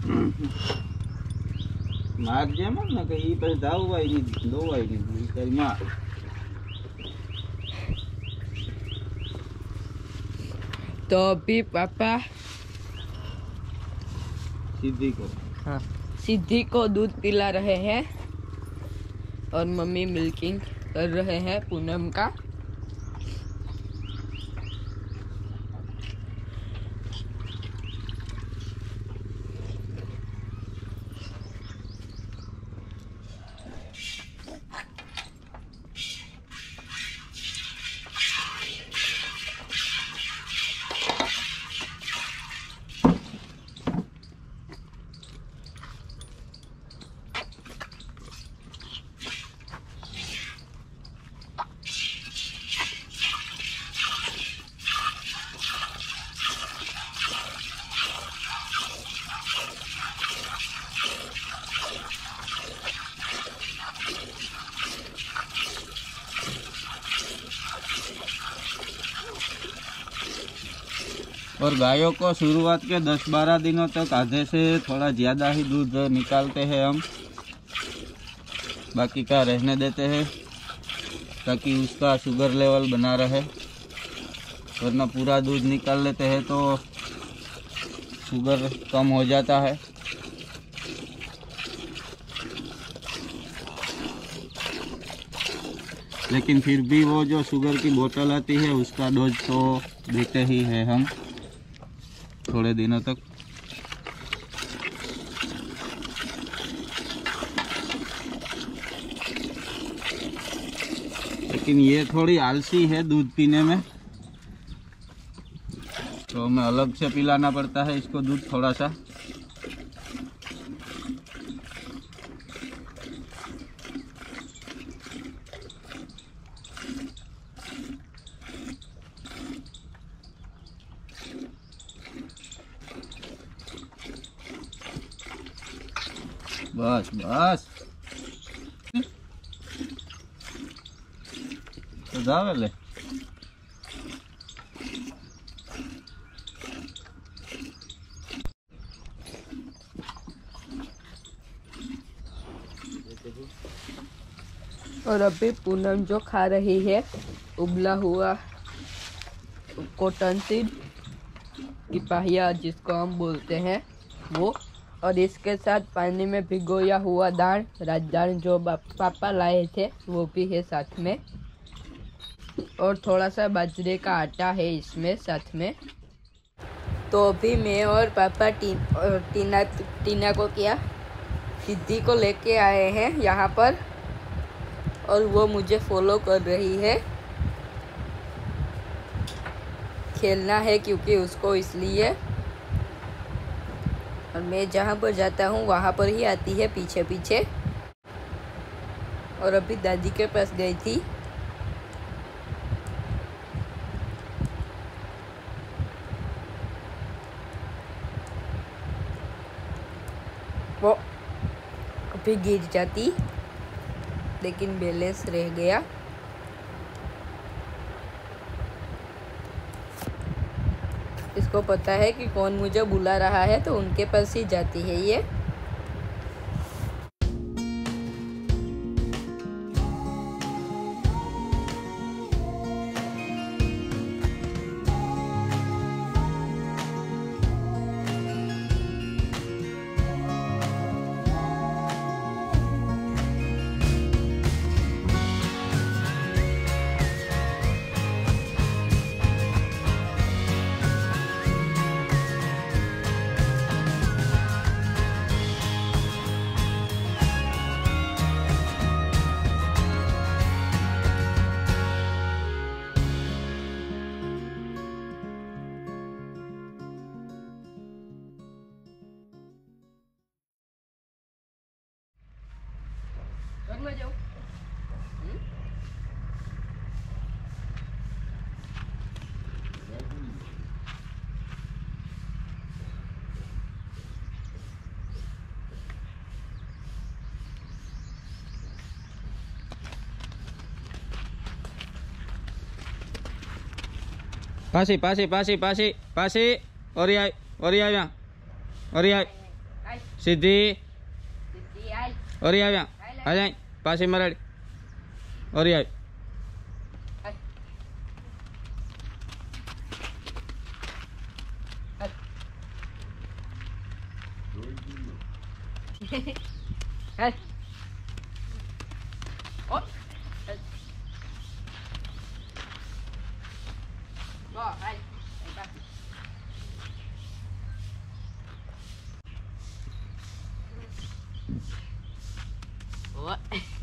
मार जे मन ने कई पे दाववाई नहीं दोवाई नहीं तेरी मां। तो अभी पापा सिद्धि को दूध पिला रहे हैं और मम्मी मिल्किंग कर रहे हैं पूनम का। और गायों को शुरुआत के 10-12 दिनों तक आधे से थोड़ा ज़्यादा ही दूध निकालते हैं हम, बाकी का रहने देते हैं ताकि उसका शुगर लेवल बना रहे, वरना पूरा दूध निकाल लेते हैं तो शुगर कम हो जाता है। लेकिन फिर भी वो जो शुगर की बोतल आती है उसका डोज तो देते ही है हम थोड़े दिनों तक। लेकिन ये थोड़ी आलसी है दूध पीने में, तो हमें अलग से पिलाना पड़ता है इसको दूध थोड़ा सा। बस बस तो जावे ले। और अभी पूनम जो खा रही है उबला हुआ कॉटन सीड की पाहिया जिसको हम बोलते हैं वो, और इसके साथ पानी में भिगोया हुआ दाल राजदाल जो पापा लाए थे वो भी है साथ में, और थोड़ा सा बाजरे का आटा है इसमें साथ में। तो अभी मैं और पापा टीना को क्या सिद्धि को लेके आए हैं यहाँ पर, और वो मुझे फॉलो कर रही है। खेलना है क्योंकि उसको, इसलिए। और मैं जहाँ पर जाता हूँ वहाँ पर ही आती है पीछे पीछे। और अभी दादी के पास गई थी। वो अभी गिर जाती लेकिन बैलेंस रह गया। इसको पता है कि कौन मुझे बुला रहा है तो उनके पास ही जाती है ये। में जाओ। पासी पासी पासी पासी पासी और ये यहाँ और ये सीधी सीधी आई और ये आ जाए पास मराड़ी और ये Hey. Oh. Go, hey. What?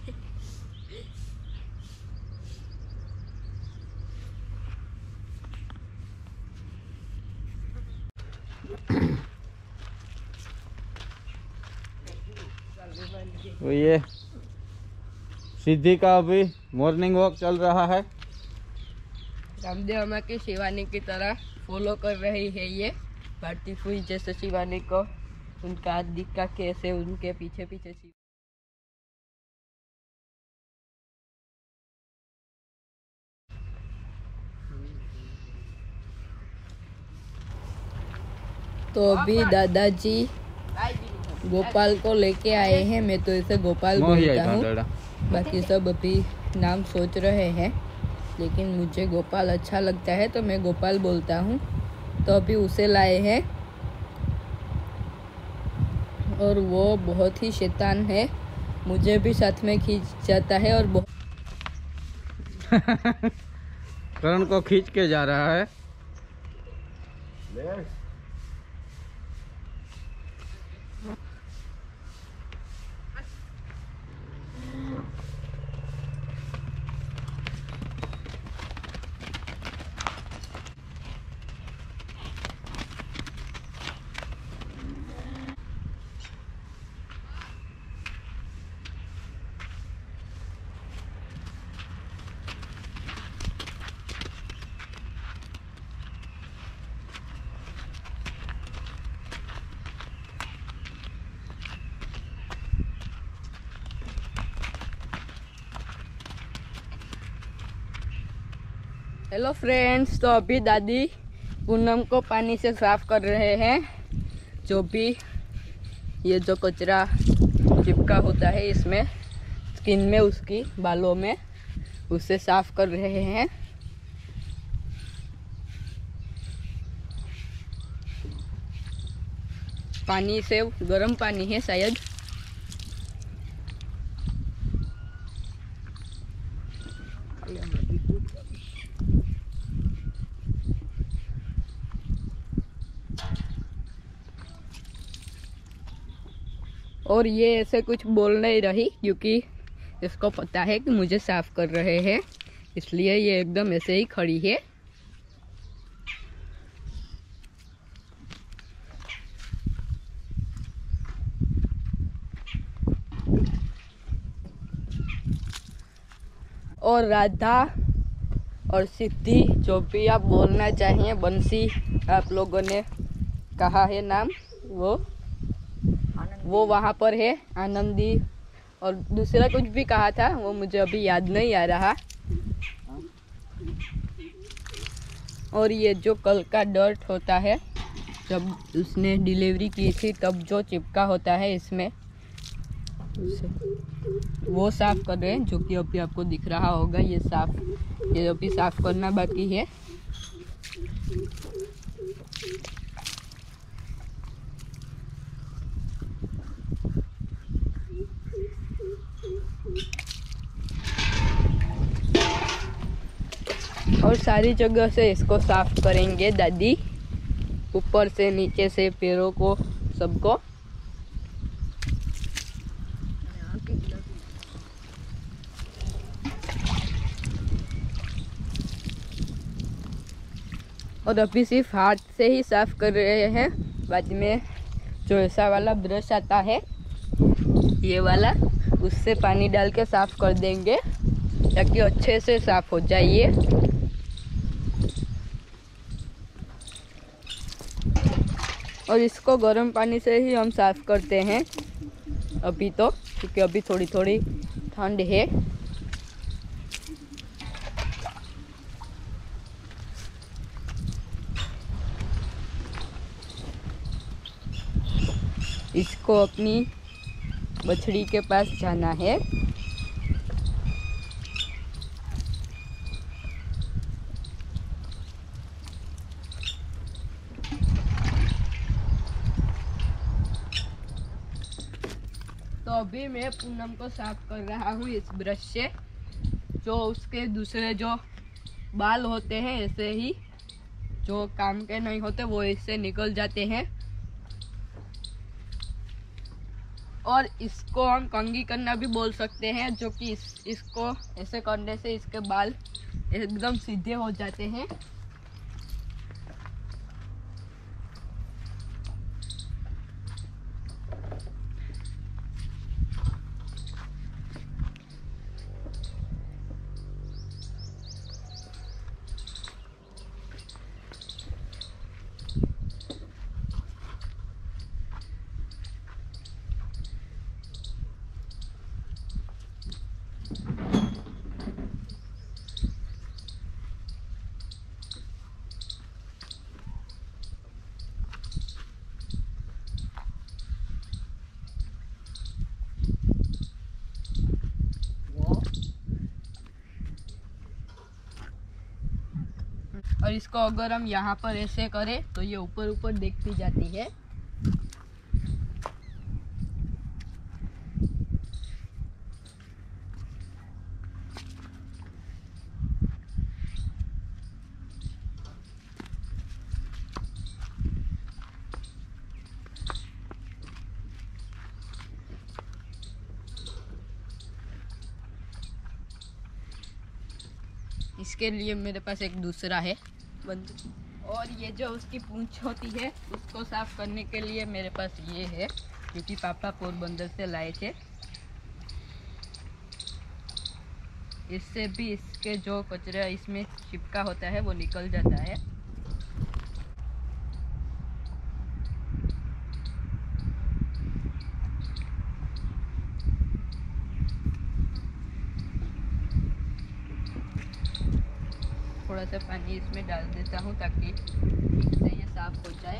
तो ये सिद्धि का अभी मॉर्निंग वॉक चल रहा है। रामदेव अम्मा की शिवानी की तरह फॉलो कर रही है ये बढ़ती हुई, जैसे शिवानी को उनका हाथ दिखा कैसे उनके पीछे पीछे तो अभी दादाजी गोपाल को लेके आए हैं। मैं तो इसे गोपाल बोलता हूँ, बाकी सब अभी नाम सोच रहे हैं, लेकिन मुझे गोपाल अच्छा लगता है तो मैं गोपाल बोलता हूँ। तो अभी उसे लाए हैं और वो बहुत ही शैतान है, मुझे भी साथ में खींच जाता है और बहुत करण को खींच के जा रहा है। हेलो फ्रेंड्स, तो अभी दादी पूनम को पानी से साफ कर रहे हैं। जो भी ये जो कचरा चिपका होता है इसमें स्किन में, उसकी बालों में, उसे साफ कर रहे हैं। पानी से गर्म पानी है शायद। और ये ऐसे कुछ बोल नहीं रही क्योंकि इसको पता है कि मुझे साफ कर रहे हैं, इसलिए ये एकदम ऐसे ही खड़ी है। और राधा और सिद्धि, जो भी आप बोलना चाहिए, बंसी आप लोगों ने कहा है नाम, वो वहाँ पर है। आनंदी और दूसरा कुछ भी कहा था, वो मुझे अभी याद नहीं आ रहा। और ये जो कल का डर्ट होता है, जब उसने डिलीवरी की थी तब जो चिपका होता है इसमें, वो साफ कर रहे हैं, जो कि अभी आपको दिख रहा होगा। ये अभी साफ करना बाकी है। और सारी जगह से इसको साफ करेंगे दादी, ऊपर से नीचे से पैरों को, सबको। और अभी सिर्फ हाथ से ही साफ कर रहे हैं। बाद में जो ऐसा वाला ब्रश आता है, ये वाला, उससे पानी डाल के साफ कर देंगे ताकि अच्छे से साफ हो जाए ये। और इसको गर्म पानी से ही हम साफ करते हैं अभी तो, क्योंकि अभी थोड़ी थोड़ी ठंड है। इसको अपनी बछड़ी के पास जाना है। तो अभी मैं पूनम को साफ कर रहा हूँ इस ब्रश से। जो उसके दूसरे जो बाल होते हैं ऐसे ही जो काम के नहीं होते वो इससे निकल जाते हैं। और इसको हम कंघी करना भी बोल सकते हैं, जो कि इसको ऐसे करने से इसके बाल एकदम सीधे हो जाते हैं। और इसको अगर हम यहाँ पर ऐसे करें तो ये ऊपर ऊपर देखती जाती है। इसके लिए मेरे पास एक दूसरा है बंदूक। और ये जो उसकी पूंछ होती है उसको साफ करने के लिए मेरे पास ये है, क्योंकि पापा पोरबंदर से लाए थे। इससे भी इसके जो कचरा इसमें चिपका होता है वो निकल जाता है। थोड़ा सा पानी इसमें डाल देता हूँ ताकि ठीक से ये साफ हो जाए।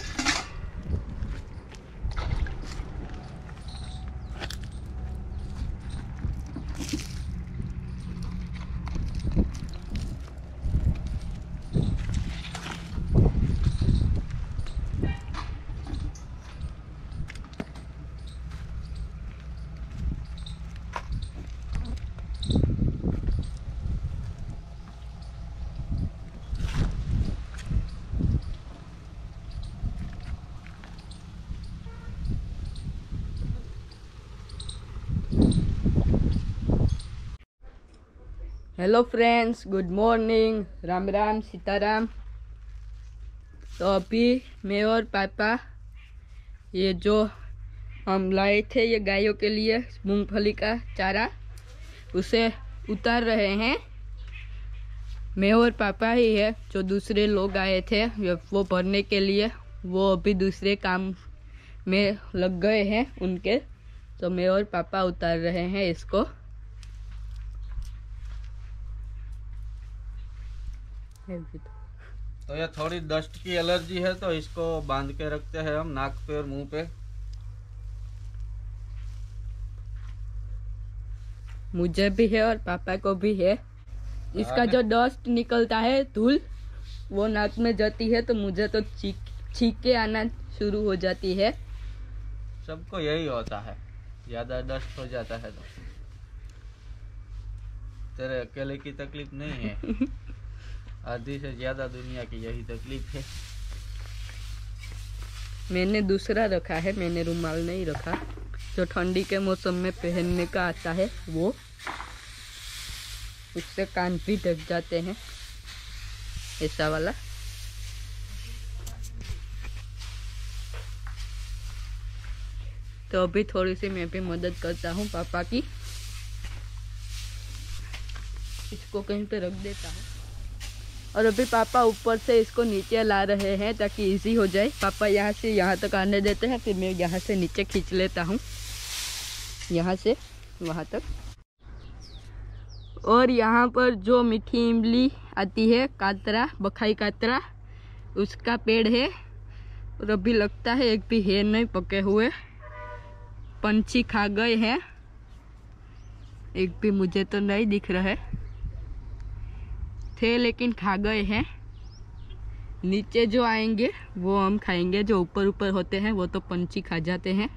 Hello friends, good morning, Ram Ram, Sitaram. तो अभी मैं और पापा ये जो हम लाए थे ये गायों के लिए मूंगफली का चारा, उसे उतार रहे हैं। मैं और पापा ही है, जो दूसरे लोग आए थे वो भरने के लिए, वो अभी दूसरे काम में लग गए हैं उनके। तो मैं और पापा उतार रहे हैं इसको। तो ये थोड़ी डस्ट की एलर्जी है, तो इसको बांध के रखते हैं हम नाक पे और मुंह पे। मुझे भी है और पापा को भी है। इसका जो डस्ट निकलता है, धूल, वो नाक में जाती है तो मुझे तो छींके आना शुरू हो जाती है। सबको यही होता है, ज्यादा डस्ट हो जाता है तो। तेरे अकेले की तकलीफ नहीं है, आधी से ज्यादा दुनिया की यही तकलीफ है। मैंने दूसरा रखा है, मैंने रुमाल नहीं रखा, जो ठंडी के मौसम में पहनने का आता है वो। उससे कान भी ढक जाते हैं, ऐसा वाला। तो अभी थोड़ी सी मैं भी मदद करता हूँ पापा की। इसको कहीं पे रख देता हूँ। और अभी पापा ऊपर से इसको नीचे ला रहे हैं ताकि इजी हो जाए। पापा यहाँ से यहाँ तक आने देते हैं, फिर मैं यहाँ से नीचे खींच लेता हूँ, यहाँ से वहाँ तक। और यहाँ पर जो मीठी इमली आती है, कातरा, बखाई कातरा, उसका पेड़ है। और अभी लगता है एक भी है नहीं पके हुए, पंछी खा गए हैं, एक भी मुझे तो नहीं दिख रहे थे, लेकिन खा गए हैं। नीचे जो आएंगे वो हम खाएंगे, जो ऊपर ऊपर होते हैं वो तो पंछी खा जाते हैं।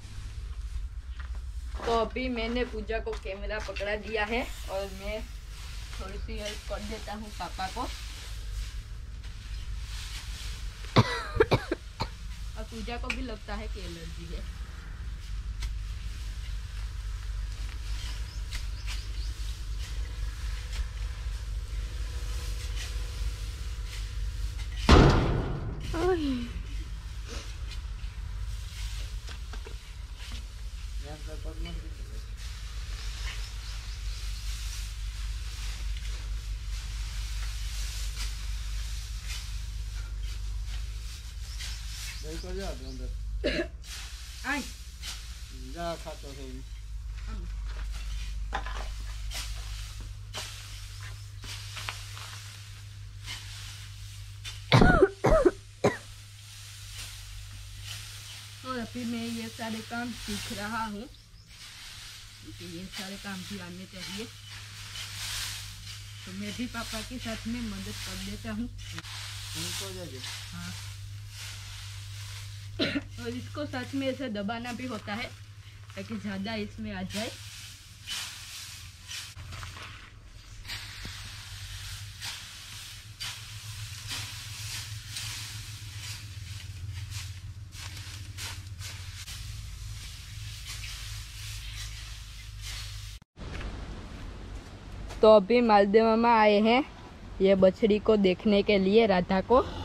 तो अभी मैंने पूजा को कैमरा पकड़ा दिया है और मैं थोड़ी सी हेल्प कर देता हूँ पापा को। और पूजा को भी लगता है कि एलर्जी है। और अभी मैं ये सारे काम सीख रहा हूँ, क्योंकि ये सारे काम भी आने चाहिए। तो मैं भी पापा के साथ में मदद कर देता हूँ। हाँ। और इसको साथ में ऐसे दबाना भी होता है ताकि ज़्यादा इसमें आ जाए। तो अभी मालदेव मामा आए हैं ये बछड़ी को देखने के लिए, राधा को।